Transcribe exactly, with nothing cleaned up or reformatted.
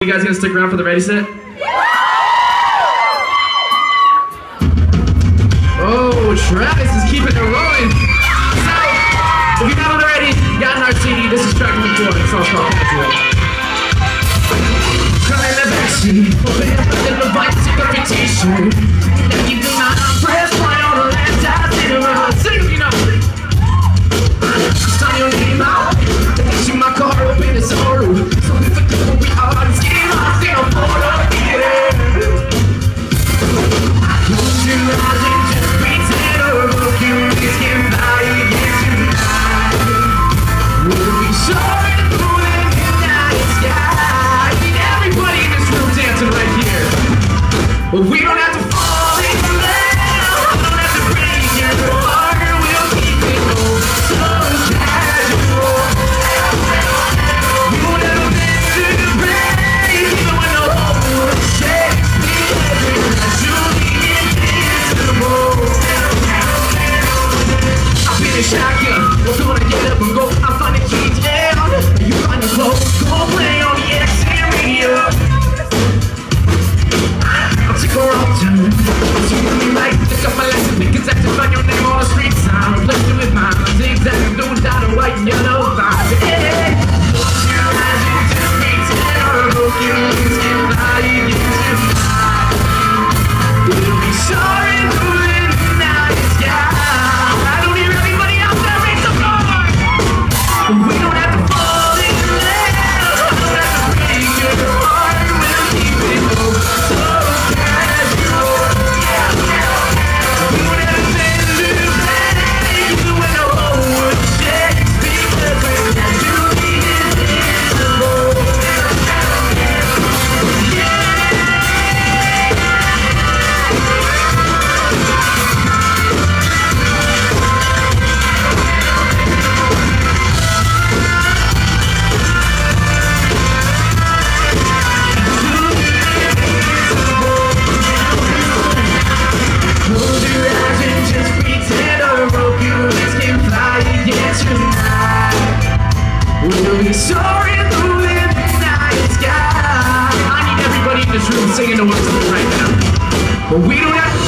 You guys gonna stick around for the ready set? Oh, Travis is keeping it rolling. So, if you haven't already gotten our C D, this is track number four. It's all called Casual. Cry in the backseat, open up a little white cigarette t-shirt. Then you do not press play on the laptop, sit around, sing if you know. Sign your name out, see my car open, it's all roof. So if it don't be hard, it's getting hard, see no photo, get it. Close your eyes and just pretend or look you risk and buy against your night. We'll be sorry through the midnight sky. I need everybody in this room dancing right here. But we don't have to fall in love, don't have to break your heart. We'll keep it going so casual. You never been to the break, even when the whole world shakes me. I've been a shotgun, we're gonna get up and go. I'm finding keys down, you find your clothes. Go play on the X M radio. I'll take a wrong turn, so you me right. Pick up my lesson, because I can find your name on the street sign. Replace it with mine, zigzag, blue dot, and white and yellow vibes. Hey, close your eyes and just pretend or look you risk and buy against your mind. We'll be sorry through the night sky. I don't hear everybody out there make some noise. We don't have to fall in love, don't have to break your heart. We'll keep it going so casual. We won't have to bend to bed, even when the whole world shakes, because we're naturally invisible. Close your eyes and just pretend or rope you risk and fly against your night. We'll be sorry through the night sky. I need everybody in this room singing the words right now. But we don't have to